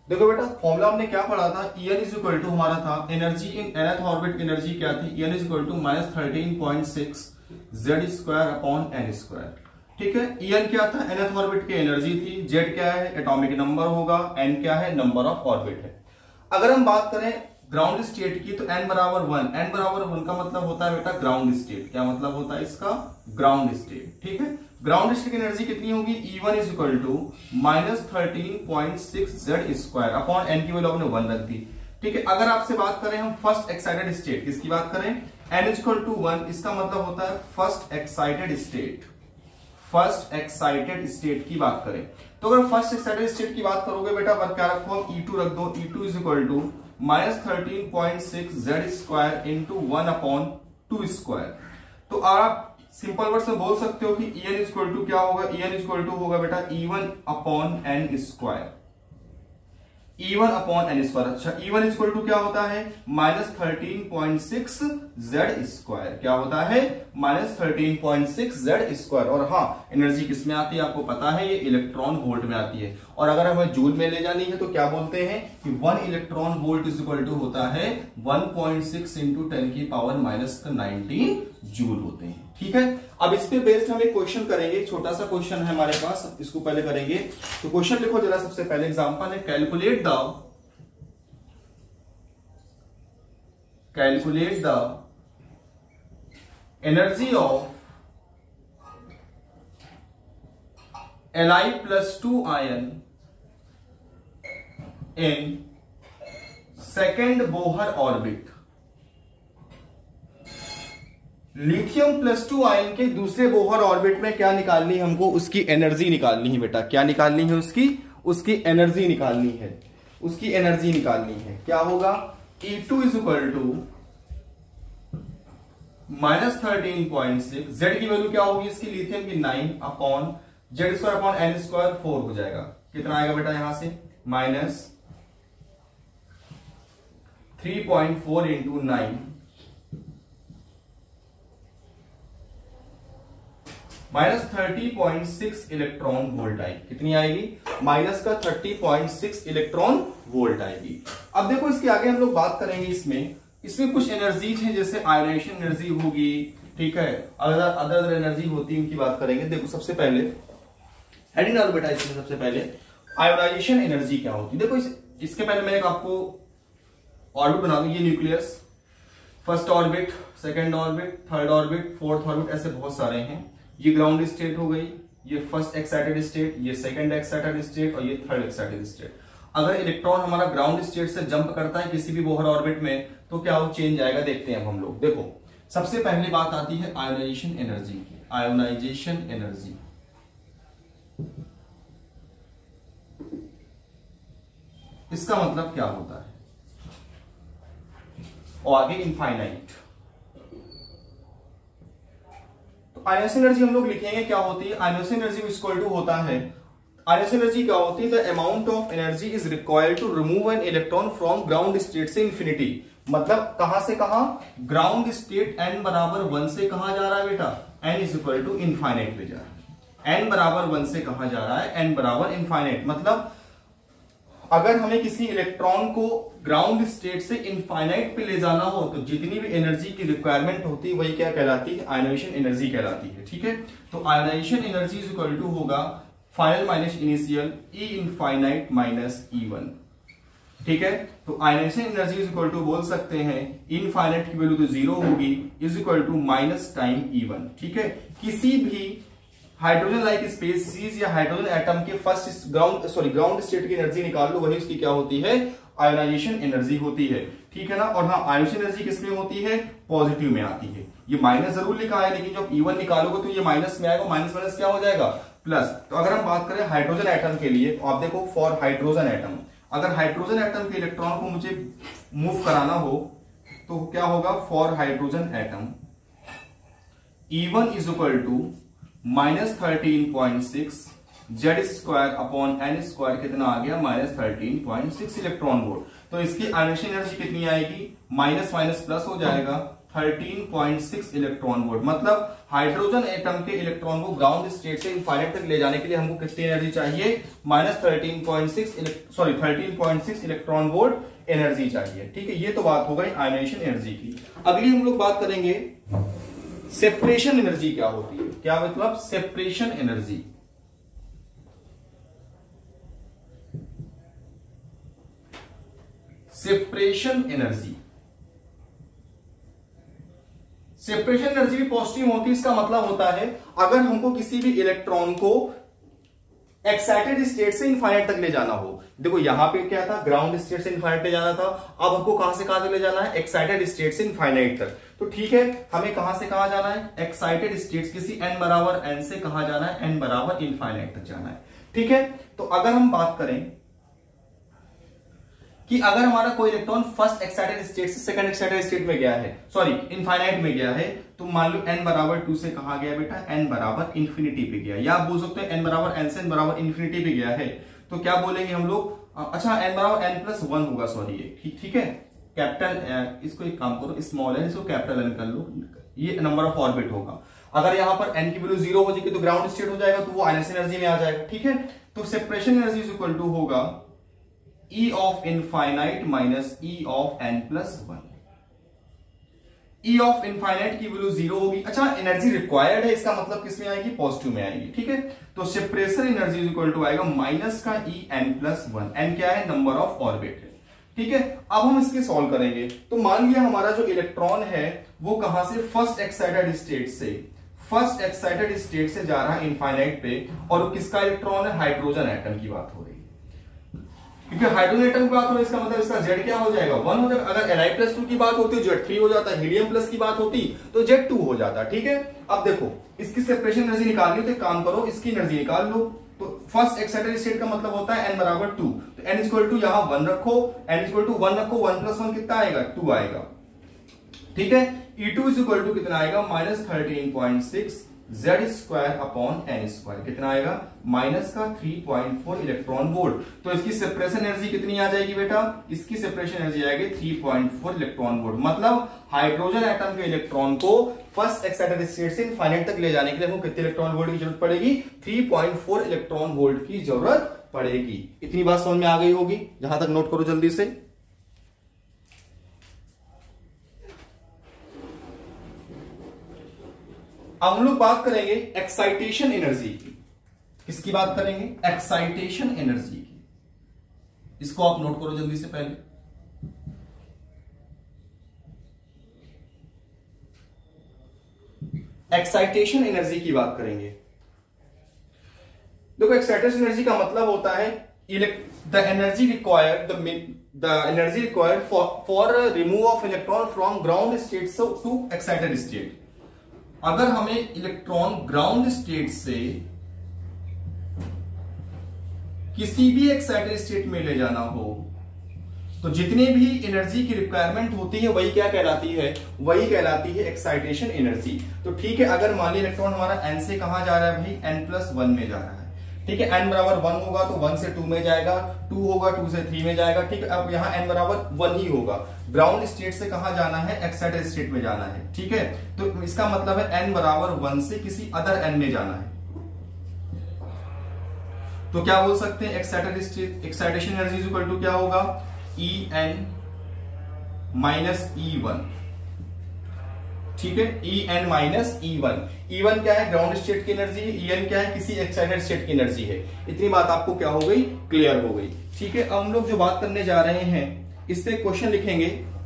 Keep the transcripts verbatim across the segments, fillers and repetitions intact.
देखो बेटा फॉर्मूला हमने क्या पढ़ा था, E N is equal to हमारा था energy in nth orbit, energy क्या थी, E N is equal to minus thirteen point six Z square upon N square. ठीक है, ई एन क्या था, nth ऑर्बिट की एनर्जी थी, जेड क्या है एटॉमिक नंबर होगा, एन क्या है नंबर ऑफ ऑर्बिट है। अगर हम बात करें ग्राउंड स्टेट की तो n बराबर वन, n बराबर वन का मतलब होता है बेटा ग्राउंड स्टेट। क्या मतलब होता है इसका, ग्राउंड स्टेट। ठीक है, ग्राउंड स्टेट की एनर्जी कितनी होगी, E one is equal to minus thirteen point six Z square upon N की वैल्यू हमने वन रख दी। ठीक है, अगर आपसे बात करें हम फर्स्ट एक्साइटेड स्टेट, किसकी बात करें, n is equal to one, इसका मतलब होता है first excited state, first excited state की बात करें तो अगर फर्स्ट एक्साइटेड स्टेट की बात करोगे बेटा वर्क क्या रखो, ई टू रख दो, E two is equal to minus thirteen point six Z square into one upon two square. तो आप सिंपल वर्ड में बोल सकते हो कि ई एन इक्वल टू क्या होगा, ई एन इक्वल टू होगा बेटा E one upon N square, E one upon N square. अच्छा, ई वन इक्वल टू क्या होता है, minus thirteen point six Z square. क्या होता है, minus thirteen point six Z square. और हाँ, एनर्जी किसमें आती है आपको पता है, ये इलेक्ट्रॉन वोल्ट में आती है। और अगर हमें जूल में ले जानी है तो क्या बोलते हैं कि one electron volt is equal to होता है one point six into ten की पावर माइनस नाइनटीन जूल होते हैं। ठीक है, अब इस पे बेस्ड हम एक क्वेश्चन करेंगे, छोटा सा क्वेश्चन है हमारे पास, इसको पहले करेंगे। तो क्वेश्चन लिखो जरा, सबसे पहले एग्जांपल है calculate the calculate the energy of Li plus two ion in second Bohr orbit. Lithium plus two ion के दूसरे बोहर ऑर्बिट में क्या निकालनी है हमको, उसकी एनर्जी निकालनी है बेटा। क्या निकालनी है उसकी, उसकी एनर्जी निकालनी है, उसकी एनर्जी निकालनी है। क्या होगा, E two is equal to minus thirteen point six, Z की वैल्यू क्या होगी इसकी, लिथियम की nine upon Z square upon N square four हो जाएगा। कितना आएगा बेटा यहां से, minus three point four into nine minus thirty point six electron volt आएगी। कितनी आएगी, माइनस का thirty point six electron volt आएगी। अब देखो इसके आगे हम लोग बात करेंगे, इसमें इसमें कुछ एनर्जीज हैं, जैसे आयोनाइजेशन एनर्जी होगी, ठीक है, अदर अदर अदर एनर्जी होती है, उनकी बात करेंगे। देखो सबसे पहले हेडिंग डालो बेटा, इसमें सबसे पहले आयोनाइजेशन एनर्जी क्या होती है। देखो इस, इसके पहले मैं एक आपको ऑर्बिट बना दूं, ये nucleus, first orbit, second orbit, third orbit, fourth orbit, ऐसे बहुत सारे हैं। ये ग्राउंड स्टेट हो गई, ये फर्स्ट एक्साइटेड स्टेट, ये सेकंड एक्साइटेड स्टेट और ये थर्ड एक्साइटेड स्टेट। अगर इलेक्ट्रॉन हमारा ग्राउंड स्टेट से जंप करता है किसी भी बोहर ऑर्बिट में तो क्या वो चेंज आएगा, देखते हैं अब हम लोग। देखो सबसे पहले बात आती है आयोनाइजेशन एनर्जी की। आयोनाइजेशन एनर्जी इसका मतलब क्या होता है, और आगे इनफाइनाइट। तो आयोनाइजेशन एनर्जी हम लोग लिखेंगे क्या होती है, आयोनाइजेशन एनर्जी इक्वल टू होता है, आयोनाइजेशन एनर्जी क्या होती है, the amount of energy is required to remove an electron from ground state से इंफिनिटी। मतलब कहां से कहां, ग्राउंड स्टेट n बराबर वन से कहां जा रहा है बेटा, n is equal to infinite पे जा रहा है। n बराबर वन से कहां जा रहा है, n बराबर इनफाइनाइट। मतलब अगर हमें किसी इलेक्ट्रॉन को ग्राउंड स्टेट से इनफाइनाइट पे ले जाना हो तो जितनी भी एनर्जी की रिक्वायरमेंट होती है वही क्या कहलाती है, आयोनाइजेशन एनर्जी कहलाती है। ठीक है, तो ionisation energy is equal to होगा final minus initial, E infinite minus E one. ठीक है, तो ionisation energy is equal to बोल सकते हैं इनफाइनाइट की वैल्यू तो जीरो होगी, is equal to minus time E one. ठीक है, किसी भी हाइड्रोजन लाइक स्पेसीज या हाइड्रोजन एटम के first ground sorry ground state की एनर्जी निकाल लो, वही उसकी क्या होती है, आयोनाइजेशन एनर्जी होती है। ठीक है ना, और हाँ आयोनाइजेशन एनर्जी किसमें होती है, पॉजिटिव में आती है। ये माइनस जरूर लिखा है लेकिन जब ई वन निकालोगे तो ये माइनस में आएगा, माइनस माइनस क्या हो जाएगा, प्लस। तो अगर हम बात करें हाइड्रोजन एटम के लिए, तो आप देखो फॉर हाइड्रोजन एटम, अगर हाइड्रोजन एटम के इलेक्ट्रॉन को मुझे मूव कराना हो तो क्या होगा, for hydrogen atom E one is equal to minus thirteen point six Z square upon N square, कितना आ गया, minus thirteen point six electron volt. तो इसकी आयोनाइजेशन एनर्जी कितनी आएगी, माइनस माइनस प्लस हो जाएगा, thirteen point six electron volt. मतलब हाइड्रोजन एटम के इलेक्ट्रॉन को ग्राउंड स्टेट से इनफाइनाइट तक ले जाने के लिए हमको कितनी एनर्जी चाहिए? Minus thirteen point six sorry thirteen point six electron volt energy चाहिए। ठीक है, ये तो बात हो गई आयनाइजेशन एनर्जी की। अगली हम लोग बात करेंगे सेपरेशन एनर्जी क्या होती है। क्या मतलब? Separation energy. Separation energy separation energy भी पॉजिटिव होती है। इसका मतलब होता है अगर हमको किसी भी इलेक्ट्रॉन को एक्साइटेड स्टेट से इनफाइनाइट तक ले जाना हो। देखो यहां पे क्या था? ग्राउंड स्टेट से इनफाइनाइट ले जाना था। अब हमको कहां से कहां तक ले जाना है? एक्साइटेड स्टेट से इनफाइनाइट तक। तो ठीक है, हमें कहां से कहां जाना है? एक्साइटेड स्टेट किसी एन बराबर एन से कहां जाना है? एन बराबर इनफाइनाइट तक जाना है। ठीक है, तो अगर हम बात करें कि अगर हमारा कोई इलेक्ट्रॉन फर्स्ट एक्साइटेड स्टेट से सेकंड एक्साइटेड स्टेट में गया है, सॉरी इनफाइनाइट में गया है, तो मान लो n बराबर टू से कहा गया बेटा? n बराबर इंफिनिटी पे गया। या आप बोल सकते हैं n बराबर n से n बराबर इंफिनिटी पे गया है, तो क्या बोलेंगे हम लोग? अच्छा n बराबर n प्लस वन होगा, सॉरी ये ठीक ठीक है। कैपिटल इसको एक काम करो, स्मॉल एन इसको कैपिटल एन कर लो, ये नंबर ऑफ ऑर्बिट होगा। अगर यहां पर n की वैल्यू जीरो हो जाएगी तो ग्राउंड स्टेट हो जाएगा, तो वो आयनाइजेशन एनर्जी में आ जाएगा। ठीक है, तो separation energy is equal to होगा E of infinite minus E of n plus one. E of infinite की वैल्यू जीरो होगी। अच्छा, एनर्जी रिक्वायर्ड है, इसका मतलब किस में आएगी? पॉजिटिव में आएगी। ठीक है, तो separation energy is equal to आएगा माइनस का E n plus one. n क्या है? नंबर ऑफ ऑर्बिट है। ठीक है, अब हम इसके सॉल्व करेंगे। तो मान लिया हमारा जो इलेक्ट्रॉन है वो कहां से? फर्स्ट एक्साइटेड स्टेट से फर्स्ट एक्साइटेड स्टेट से जा रहा है इनफाइनाइट पे, और किसका इलेक्ट्रॉन है? हाइड्रोजन एटम की बात हो रही है। क्योंकि हाइड्रोजन एटम की बात हो रही है, इसका मतलब इसका जेड क्या हो जाएगा? वन हो जाएगा। अगर एन आई प्लस टू की बात होती है जेड थ्री हो जाता है, हीलियम प्लस की बात होती तो जेड टू हो जाता। ठीक है, अब देखो इसकी सेपरेशन एनर्जी निकालनी, तो काम करो इसकी एनर्जी निकाल लो। तो फर्स्ट एक्साइटेड स्टेट का मतलब होता है एन बराबर टू, तो एन इक्वल टू यहां वन रखो, एन इक्वल टू वन रखो, वन प्लस वन कितना आएगा? टू आएगा। ठीक है, E two is equal to कितना आएगा? Minus thirteen point six Z square upon N square. कितना आएगा? माइनस का three point four electron volt. तो इसकी सेपरेशन एनर्जी कितनी आ जाएगी बेटा? इसकी सेपरेशन एनर्जी आएगी three point four electron volt. मतलब हाइड्रोजन एटम के इलेक्ट्रॉन को फर्स्ट एक्साइटेड स्टेट से इनफाइनाइट तक ले जाने के लिए हमको कितने इलेक्ट्रॉन वोल्ट की जरूरत पड़ेगी? Three point four electron volt की जरूरत पड़ेगी। इतनी बात समझ में आ गई होगी, जहां तक नोट करो जल्दी से। अब हम लोग बात करेंगे एक्साइटेशन एनर्जी की। किसकी बात करेंगे? एक्साइटेशन एनर्जी की। इसको आप नोट करो जल्दी से। पहले एक्साइटेशन एनर्जी की बात करेंगे। देखो एक्साइटेशन एनर्जी का मतलब होता है the energy required the energy required for remove of electron from ground state to excited state. अगर हमें इलेक्ट्रॉन ग्राउंड स्टेट से किसी भी एक्साइटेड स्टेट में ले जाना हो, तो जितनी भी एनर्जी की रिक्वायरमेंट होती है वही क्या कहलाती है? वही कहलाती है एक्साइटेशन एनर्जी। तो ठीक है, अगर मान ली इलेक्ट्रॉन हमारा n से कहां जा रहा है भाई? n प्लस वन में जा रहा है। ठीक है, n बराबर वन होगा तो वन से टू में जाएगा, टू होगा टू से थ्री में जाएगा। ठीक है, अब यहाँ n बराबर वन ही होगा। ग्राउंड स्टेट से कहां जाना है? एक्साइटेड स्टेट में जाना है। ठीक है, तो इसका मतलब है n बराबर वन से किसी अदर n में जाना है। तो क्या बोल सकते हैं? Excited state excitation energy is equal to क्या होगा? E N minus E one. ठीक है, E N minus E one. E one क्या है? ग्राउंड स्टेट की एनर्जी है। ई एन क्या है? किसी एक्साइटेड स्टेट की एनर्जी है। इतनी बात आपको क्या हो गई? क्लियर हो गई। ठीक है, अब हम लोग जो बात करने जा रहे हैं इस पे क्वेश्चन लिखेंगे।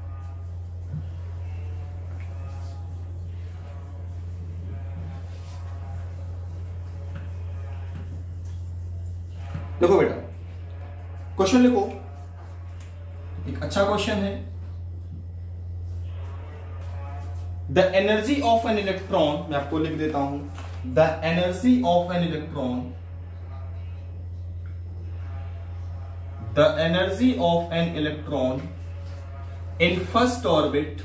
देखो बेटा, क्वेश्चन लिखो, एक अच्छा क्वेश्चन है। The energy of an electron, मैं आपको लिख देता हूं, the energy of an electron the energy of an electron in first orbit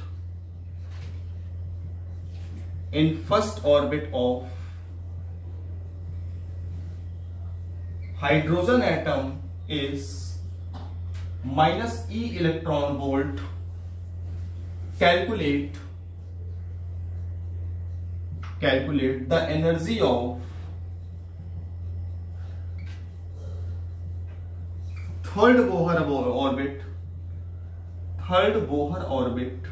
in first orbit of hydrogen atom is minus E electron volt. Calculate calculate the energy of third Bohr orbit, third Bohr orbit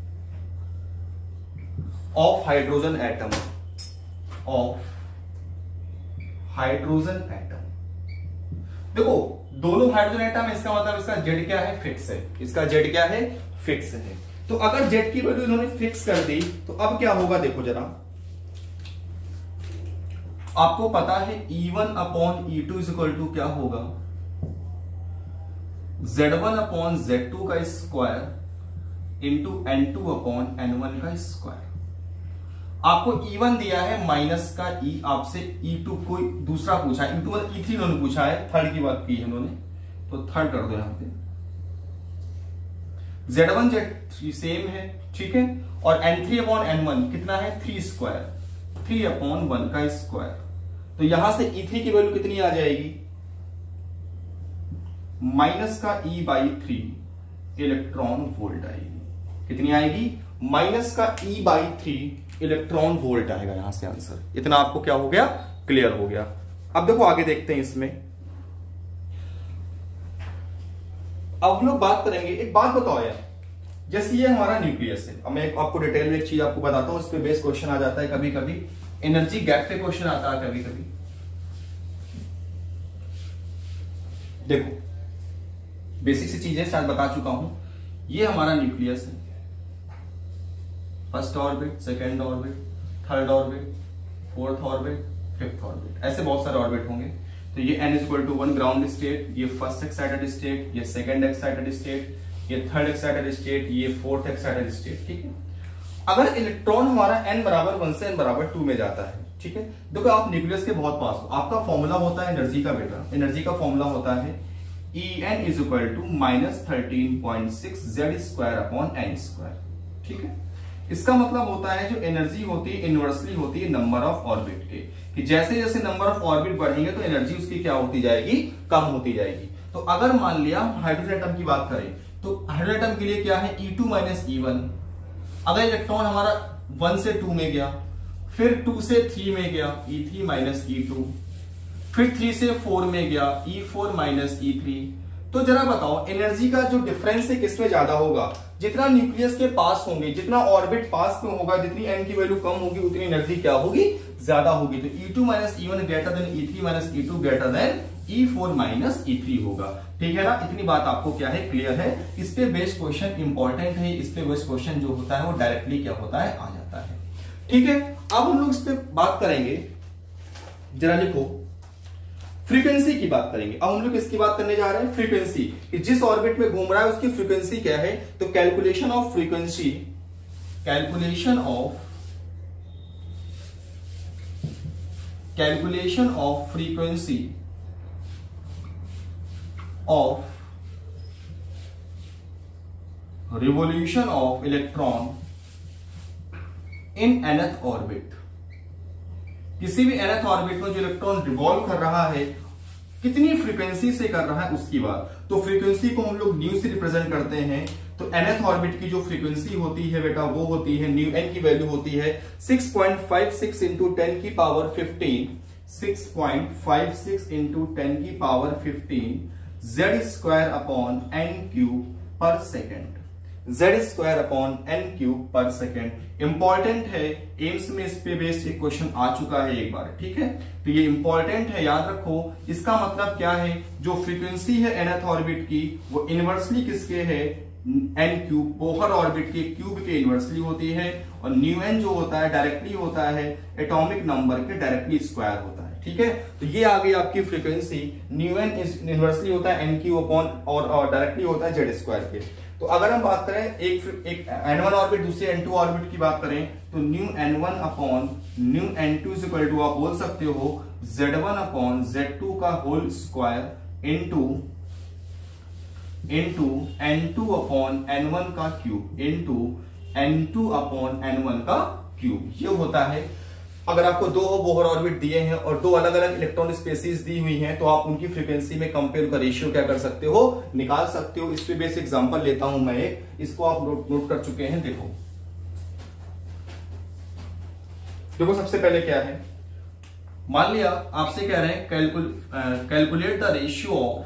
of hydrogen atom, of hydrogen atom. देखो दोनों hydrogen atom, इसका मतलब इसका Z क्या है, fix है, इसका Z क्या है, फिक्स है। तो अगर जेड की वैल्यू इन्होंने फिक्स कर दी तो अब क्या होगा, देखो जरा, आपको पता है E one upon E two is equal to क्या होगा, Z one upon Z two का square into N two upon N one का स्क्वायर। आपको ई वन दिया है माइनस का ई, आपसे ई टू कोई दूसरा पूछा है, ई टू ई थ्री उन्होंने पूछा है, थर्ड की बात की है उन्होंने, तो थर्ड कर दो यहां पे। Z one Z three same है, ठीक है, और N three upon N one कितना है, three square, three upon one का स्क्वायर। तो यहां से ई थ्री की वैल्यू कितनी आ जाएगी, माइनस का E by three electron volt आएगी। कितनी आएगी, माइनस का E by three electron volt आएगा यहां से आंसर। इतना आपको क्या हो गया, क्लियर हो गया। अब देखो आगे देखते हैं इसमें। अब हम लोग बात करेंगे, एक बात बताओ यार, जैसे ये हमारा न्यूक्लियस है, अब मैं आपको डिटेल में एक चीज आपको बताता हूं, इस पे बेस क्वेश्चन आ जाता है कभी कभी, एनर्जी गैप पे क्वेश्चन आता है कभी कभी। देखो बेसिक सी चीजें शायद बता चुका हूं, ये हमारा न्यूक्लियस है, first orbit, second orbit, third orbit, fourth orbit, fifth orbit, ऐसे बहुत सारे ऑर्बिट होंगे। तो ये n is equal to one ground state, ये फर्स्ट एक्साइटेड स्टेट, ये सेकंड एक्साइटेड स्टेट, ये थर्ड एक्साइटेड स्टेट, ये फोर्थ एक्साइटेड स्टेट, ठीक है। अगर इलेक्ट्रॉन हमारा n बराबर वन से n बराबर टू में जाता है, ठीक है, देखो आप न्यूक्लियस के बहुत पास हो, आपका फॉर्मूला होता है एनर्जी का, बेटा एनर्जी का फॉर्मूला होता है E n is equal to minus thirteen point six Z square upon N square, ठीक है। इसका मतलब होता है जो एनर्जी होती है इनवर्सली होती है नंबर ऑफ ऑर्बिट के, कि जैसे जैसे नंबर ऑफ ऑर्बिट बढ़ेंगे तो एनर्जी उसकी क्या होती जाएगी, कम होती जाएगी। तो अगर मान लिया हाइड्रोजन एटम की बात करें तो हाइड्रोजन एटम के लिए क्या है, E two minus E one. अगर इलेक्ट्रॉन हमारा वन से टू में गया, फिर टू से थ्री में गया, E three minus E two, फिर थ्री से फोर में गया, E four minus E three. तो जरा बताओ एनर्जी का जो डिफरेंस है किसमें ज्यादा होगा, जितना न्यूक्लियस के पास होंगे, जितना ऑर्बिट पास में होगा, जितनी एन की वैल्यू कम होगी उतनी एनर्जी क्या होगी, ज्यादा होगी। तो E two minus E one greater than E three minus E two greater than E four minus E three होगा, ठीक है ना। इतनी बात आपको क्या है, क्लियर है। इस पे बेस्ड क्वेश्चन इंपॉर्टेंट है, इस पे बेस्ड क्वेश्चन जो होता है वो डायरेक्टली क्या होता है, आ जाता है, ठीक है। अब हम लोग इस पे बात करेंगे, जरा लिखो, फ्रीक्वेंसी की बात करेंगे। अब हम लोग किसकी बात करने जा रहे हैं, फ्रीक्वेंसी, कि जिस ऑर्बिट में घूम रहा है उसकी फ्रीक्वेंसी क्या है। तो calculation of frequency, calculation of calculation of frequency of revolution of electron in nth orbit. किसी भी nth ऑर्बिट में जो इलेक्ट्रॉन रिवॉल्व कर रहा है कितनी फ्रीक्वेंसी से कर रहा है उसकी बात। तो फ्रीक्वेंसी को हम लोग न्यू से रिप्रेजेंट करते हैं। तो nth ऑर्बिट की जो फ्रीक्वेंसी होती है बेटा वो होती है न्यू, n की वैल्यू होती है six point five six into ten की power fifteen, six point five six into ten की power fifteen Z square upon N cube per second, Z square upon N cube per second. Important है, एम्स में इस पे based एक question आ चुका है एक बार, ठीक है। तो ये इंपॉर्टेंट है, याद रखो। इसका मतलब क्या है, जो फ्रीक्वेंसी है nth ऑर्बिट की वो इनवर्सली किसके है, एन क्यूब, बोहर ऑर्बिट के क्यूब के इनवर्सली होती है। और न्यू एन जो होता है डायरेक्टली होता है एटॉमिक नंबर के डायरेक्टली स्क्वायर होता है, ठीक है। तो ये आ गई आपकी फ्रीक्वेंसी। न्यू एन इनवर्सली होता है एन क्यूब अपॉन और डायरेक्टली होता है जेड स्क्वायर के। तो अगर हम बात करें एक एक एन वन ऑर्बिट दूसरे एन टू ऑर्बिट की बात करें तो nu N one upon nu N two is equal to आप बोल सकते हो Z one upon Z two का whole square into into N two upon N one का cube into N two upon N one का cube. ये होता है। अगर आपको दो बोहर ऑर्बिट दिए हैं और दो अलग अलग इलेक्ट्रॉन स्पेसीज दी हुई हैं तो आप उनकी फ्रीक्वेंसी में कंपेयर का रेशियो क्या कर सकते हो, निकाल सकते हो। इस पे बेस एग्जांपल लेता हूं मैं एक, इसको आप नोट नोट कर चुके हैं। देखो देखो सबसे पहले क्या है, मान लिया आपसे कह रहे हैं कैलकुल calculate the ratio of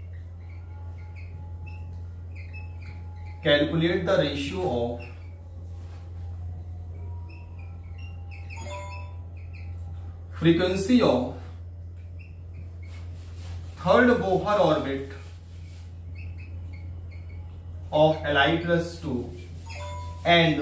calculate the ratio of frequency of third Bohr orbit of Li plus two and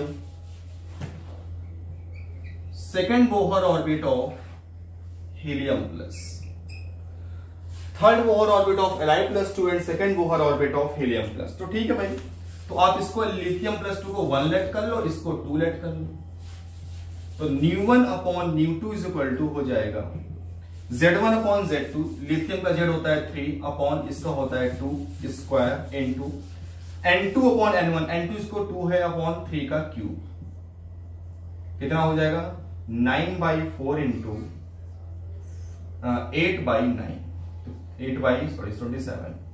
second Bohr orbit of helium plus third Bohr orbit of Li plus two and second Bohr orbit of helium plus। तो ठीक है भाई, तो आप इसको lithium plus two को one let कर लो, इसको टू लेट कर लो, तो nu one upon nu two is equal to हो जाएगा Z one upon Z two, lithium का जेड होता है थ्री अपॉन इसका होता है two square into N two upon N one, N two इसको टू है अपॉन थ्री का क्यूब, कितना हो जाएगा nine by four into eight by nine, eight by sorry twenty seven